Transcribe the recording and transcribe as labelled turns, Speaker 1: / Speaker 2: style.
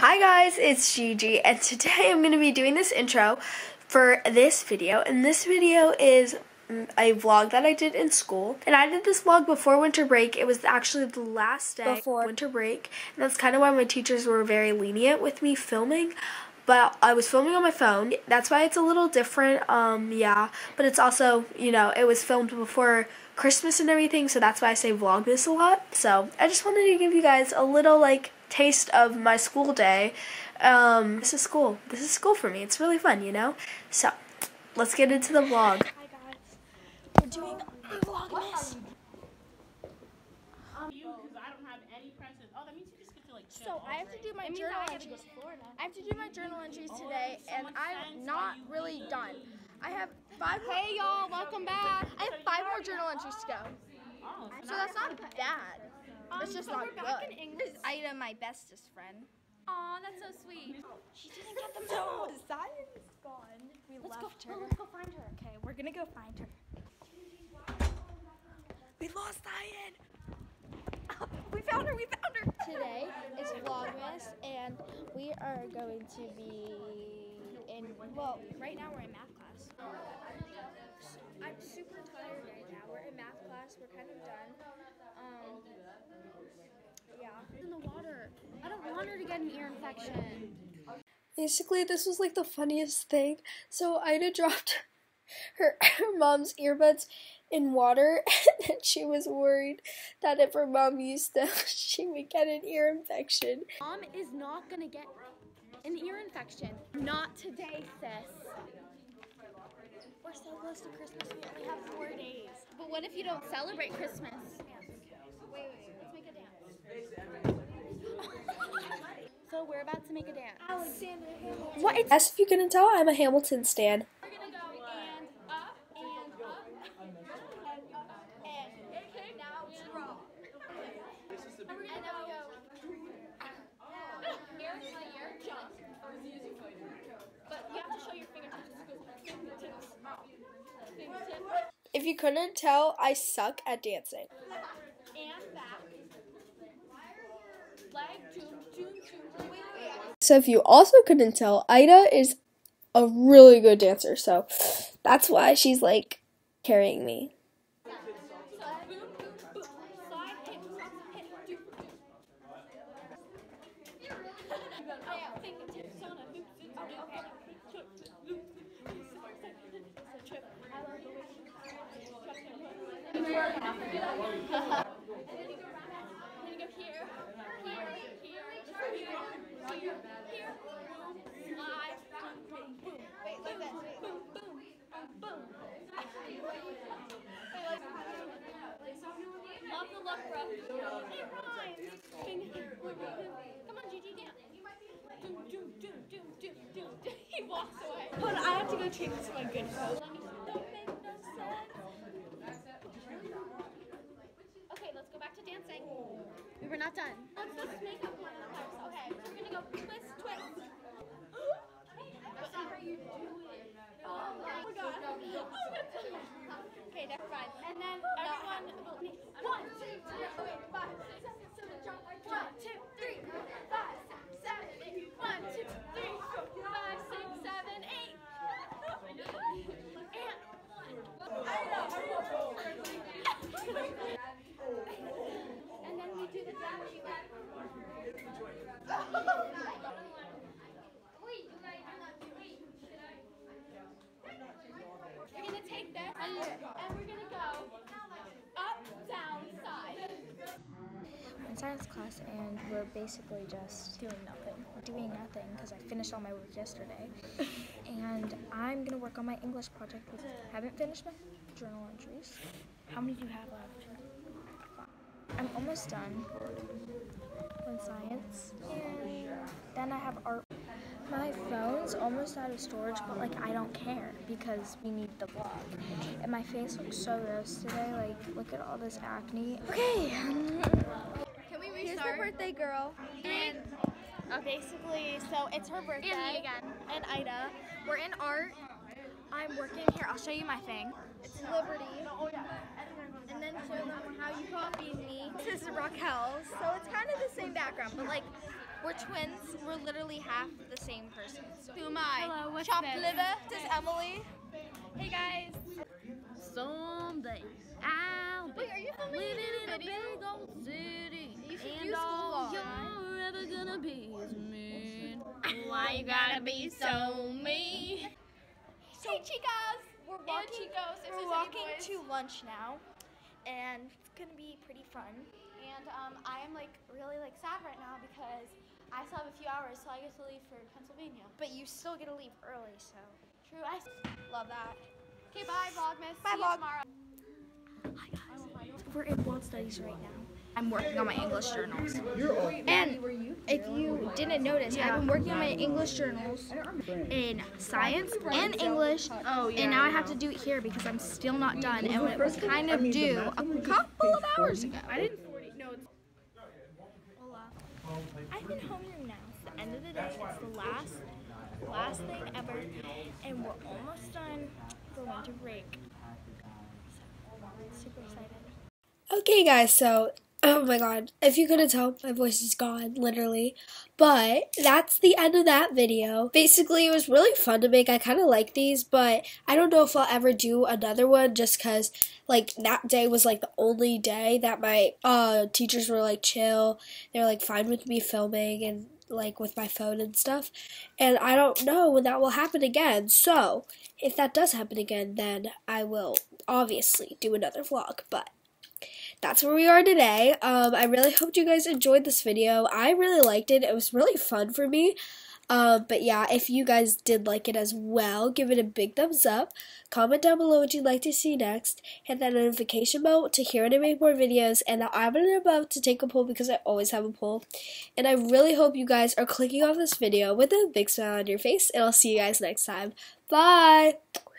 Speaker 1: Hi guys, it's Gigi, and today I'm going to be doing this intro for this video, and this video is a vlog that I did in school, and I did this vlog before winter break. It was actually the last day before winter break, and that's kind of why my teachers were very lenient with me filming, but I was filming on my phone. That's why it's a little different, yeah, but it's also, you know, it was filmed before Christmas and everything, so that's why I say vlogmas a lot. So I just wanted to give you guys a little, like, taste of my school day. This is school. This is school for me. It's really fun, you know? So, let's get into the vlog.
Speaker 2: Hi guys. We're doing vlogmas. So I have to do my journal entries. I have to do my journal entries today, and I'm not really done. I have 5 more. Hey y'all, welcome back. I have 5 more journal entries to go. So that's not bad. It's just not good. This is Ida, my bestest friend.
Speaker 3: Aw, that's so sweet.
Speaker 2: She didn't get them notes. Zion is gone. Let's go find her. Okay, we're gonna go find her. We lost Zion. We found her. Today is Vlogmas, and we are going to be in, well, right now we're in math class. I'm super tired right now. We're in math class. We're kind of done. Yeah.
Speaker 3: In the water. I don't want her to get an ear infection.
Speaker 1: Basically, this was like the funniest thing. So Ida dropped her mom's earbuds in water, and then she was worried that if her mom used them, she would get an ear infection.
Speaker 3: Mom is not gonna get an ear infection. Not today, sis.
Speaker 2: We're so close to Christmas. We only have 4 days.
Speaker 3: But what if you don't celebrate Christmas?
Speaker 2: Wait. Let's make a dance.
Speaker 3: So we're about to make a dance.
Speaker 2: Alexander Hamilton.
Speaker 1: What? As if you couldn't tell, I'm a Hamilton stan.
Speaker 3: We're gonna go and up and up and up and now draw. And we're gonna go air to the air jump. But you have to show your fingertips. Fingertips.
Speaker 1: If you couldn't tell, I suck at dancing.
Speaker 3: And back. Leg, zoom. Wait.
Speaker 1: So if you also couldn't tell, Ida is a really good dancer, so that's why she's like carrying me.
Speaker 3: Love the look, bro. It rhymes. Come on, Gigi, dance. Do. He walks away.
Speaker 2: Hold on, I have to go change to my good coat.
Speaker 3: Okay, let's go back to dancing. We were not done. Let's just make up one. Okay, we're gonna go twist. That's not how you do it. Oh my god. Okay, never mind. And then everyone will be 1, 2, 3, 4, 5, 6, 7, jump. 1, 2, 3, 4, 5, 6, 7, 8. 1, 2, 3, 4, 5, 6, 7, 8. And then we do the dash. We're gonna take this and we're gonna go up, down, side.
Speaker 2: We're in science class, and we're basically just doing nothing because I finished all my work yesterday. And I'm gonna work on my English project. Haven't finished my journal entries. How many do you have left? 5. I'm almost done with science, and then I have art. My phone's almost out of storage, but like I don't care because we need the vlog. And my face looks so gross today. Like, look at all this acne. Okay.
Speaker 3: Can we restart?
Speaker 2: Here's the birthday girl.
Speaker 3: And
Speaker 2: Basically, so it's her birthday.
Speaker 3: And me again.
Speaker 2: And Ida. We're in art. I'm working here. I'll show you my thing. It's Liberty. And then show them how you copied me. This is Raquel. So it's kind of the same background, but like We're twins. We're literally half the same person. So.
Speaker 3: Who am I?
Speaker 1: Hello, what's
Speaker 3: Chopped
Speaker 1: this?
Speaker 3: liver. This is Emily.
Speaker 1: Hey guys. Someday I'll be
Speaker 3: Wait, are you filming
Speaker 1: living in a
Speaker 3: video?
Speaker 1: big old city,
Speaker 3: You should
Speaker 1: and
Speaker 3: do school
Speaker 1: all
Speaker 3: vlog.
Speaker 1: you're ever gonna be is me.
Speaker 3: Why you gotta be so mean? Hey, chicas.
Speaker 2: We're
Speaker 3: And
Speaker 2: walking,
Speaker 3: chicos, if
Speaker 2: we're
Speaker 3: there's
Speaker 2: walking
Speaker 3: any boys.
Speaker 2: to lunch now, and it's gonna be pretty fun.
Speaker 3: And I am like really like sad right now because I still have a few hours till I get to leave for Pennsylvania.
Speaker 2: But you still get to leave early, so.
Speaker 3: True, I love that. Okay, bye Vlogmas.
Speaker 2: Bye,
Speaker 3: See you
Speaker 2: Vlog.
Speaker 3: tomorrow.
Speaker 2: We're in world studies right now. I'm working on my English journals. And if you didn't notice, I've been working on my English journals in science and English. And now I have to do it here because I'm still not done. And it was kind of due a couple of hours ago. Hola. I'm in homeroom now. It's the end of the day. It's the last thing ever. And we're almost done for winter break. So, super excited.
Speaker 1: Okay guys, so, oh my god, if you couldn't tell, my voice is gone, literally, but that's the end of that video. Basically, it was really fun to make. I kind of like these, but I don't know if I'll ever do another one just because, like, that day was, like, the only day that my teachers were, like, chill. They were, like, fine with me filming and, like, with my phone and stuff, and I don't know when that will happen again, so if that does happen again, then I will obviously do another vlog, but that's where we are today. I really hope you guys enjoyed this video. I really liked it. It was really fun for me. But yeah, if you guys did like it as well, give it a big thumbs up. Comment down below what you'd like to see next. Hit that notification bell to hear when I make more videos. And the I button above to take a poll because I always have a poll. And I really hope you guys are clicking off this video with a big smile on your face. And I'll see you guys next time. Bye!